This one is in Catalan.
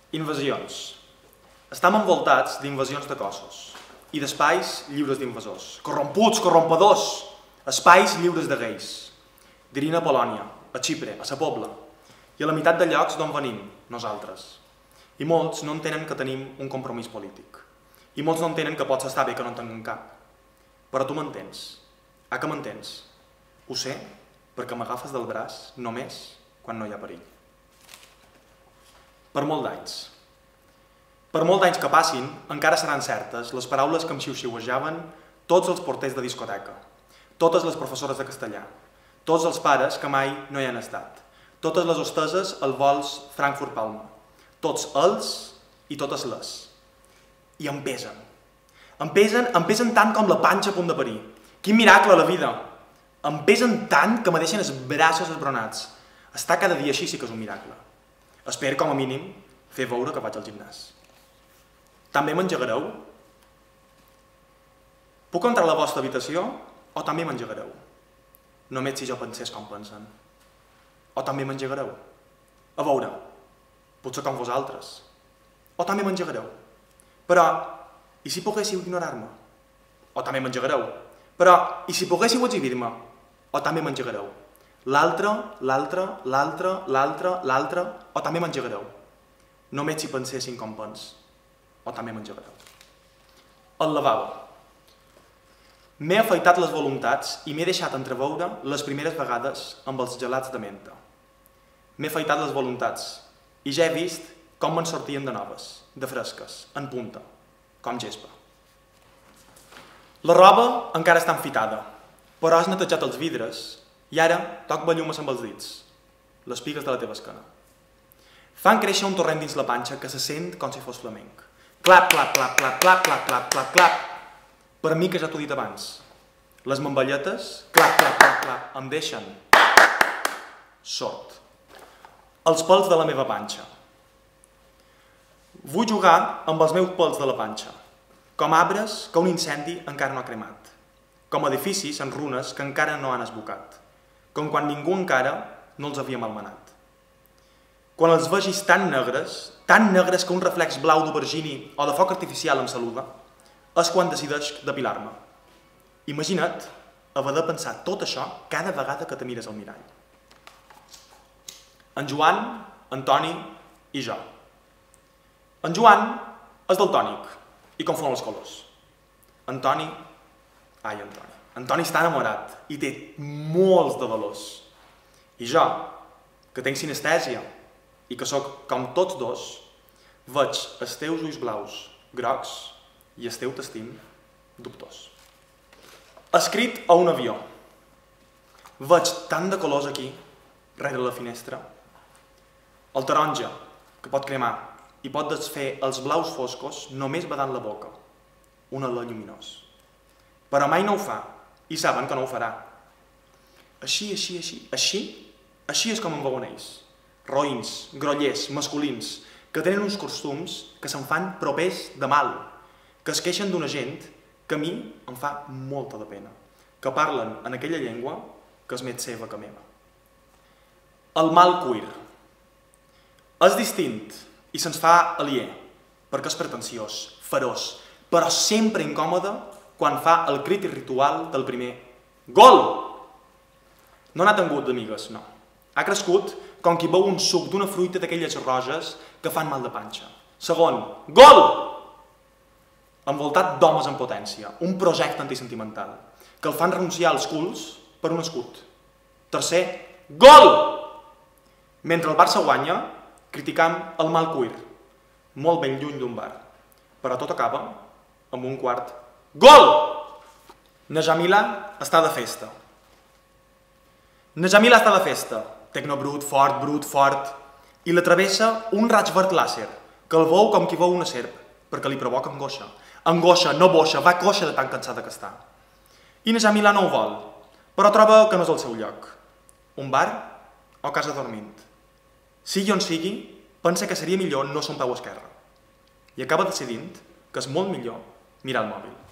Invasions. Estem envoltats d'invasions de cossos i d'espais lliures d'invasors. Corromputs, corrompadors, espais lliures de gais. Dirien a Polònia, a Xipre, a la Pobla, i a la meitat de llocs d'on venim, nosaltres. I molts no entenen que tenim un compromís polític. I molts no entenen que pots estar bé que no en tinguin cap. Però tu m'entens. Ah, que m'entens? Ho sé, perquè m'agafes del braç només quan no hi ha perill. Per molt d'anys. Per molt d'anys que passin, encara seran certes les paraules que em xiu-xiuejaven tots els porters de discoteca, totes les professores de castellà, tots els pares que mai no hi han estat, totes les hosteses al vols Frankfurt-Palma, tots els i totes les. I em pesen. Em pesen tant com la panxa a punt de parir. Quin miracle a la vida! Em pesen tant que me deixen els braços esbronats. Estar cada dia així sí que és un miracle. Espero, com a mínim, fer veure que vaig al gimnàs. També m'engegareu? Puc entrar a la vostra habitació o també m'engegareu? Només si jo pensés com pensen. O també m'engegareu? A veure, potser com vosaltres. O també m'engegareu? Però, i si poguéssiu ignorar-me? O també m'engegareu? Però, i si poguéssiu exhibir-me? O també m'engegareu? L'altre, o també m'engegareu? Només si pensessin com pens. O també m'engegareu. El lavabo. M'he afaitat les voluntats i m'he deixat entreveure les primeres vegades amb els gelats de menta. M'he afaitat les voluntats i ja he vist com me'n sortien de noves, de fresques, en punta, com gespa. La roba encara està enfitada, però has netejat els vidres i ara toc bellumes amb els dits, les pigues de la teva esquena. Fan créixer un torrent dins la panxa que se sent com si fos flamenc. Clap, clap, clap, clap, clap, clap, clap, clap, clap. Per mi, que ja t'ho he dit abans. Les mamballetes, clap, clap, clap, clap, em deixen sord. Els pèls de la meva panxa. Vull jugar amb els meus pèls de la panxa, com arbres que un incendi encara no ha cremat, com edificis en runes que encara no han esbocat, com quan ningú encara no els havia malmenat. Quan els vegis tan negres que un reflex blau d'aubergini o de foc artificial em saluda, és quan decideix depilar-me. Imagina't haver de pensar tot això cada vegada que te mires al mirall. En Joan, en Toni i jo. En Joan és daltònic i confon els colors. En Toni està enamorat i té molts de valors. I jo, que tinc sinestèsia i que sóc com tots dos, veig els teus ulls blaus, grocs, i el teu t'estim dubtós. Escrit a un avió. Veig tant de colors aquí, rere la finestra. El taronja, que pot cremar i pot desfer els blaus foscos només badant la boca. Un alè lluminós. Però mai no ho fa, i saben que no ho farà. Així és com em veuen ells. Roïns, grollers, masculins, que tenen uns costums que se'n fan propers de mal, que es queixen d'una gent que a mi em fa molta de pena, que parlen en aquella llengua que és més seva que meva. El mal queer. És distint i se'ns fa aliè, perquè és pretensiós, feroç, però sempre incòmode quan fa el crític ritual del primer gol! No n'ha tingut d'amigues, no. Ha crescut com qui beu un suc d'una fruita d'aquelles roges que fan mal de panxa. Segon, gol! Envoltat d'homes en potència, un projecte antisentimental, que el fan renunciar als culs per un escut. Tercer, gol! Mentre el Barça guanya, criticam el mal queer, molt ben lluny d'un bar. Però tot acaba amb un quart gol! Na Jamila està de festa. Tecnobrut, fort, i la travessa un raig verd làser, que el veu com qui veu una serp, perquè li provoca angoixa. Angoixa, no boixa, va coixa de tan cansada que està. I na Jamila no ho vol, però troba que no és el seu lloc. Un bar o casa dormint. Sigui on sigui, pensa que seria millor no son peu esquerre. I acaba decidint que és molt millor mirar el mòbil.